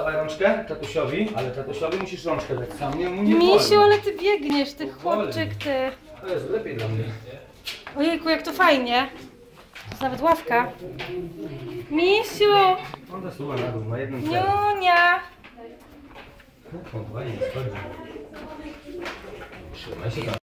Dawaj rączkę tatusiowi, ale tatusiowi musisz rączkę dać sam, nie, mu nie Misiu, wolno. ale ty biegniesz, ty chłopczyk, ty. To jest lepiej dla mnie. Ojejku, jak to fajnie. To jest nawet ławka. Misiu! On zasuwa na dół, na jednym celu. Niunia! Fajnie, schodzi. Trzymaj się tam.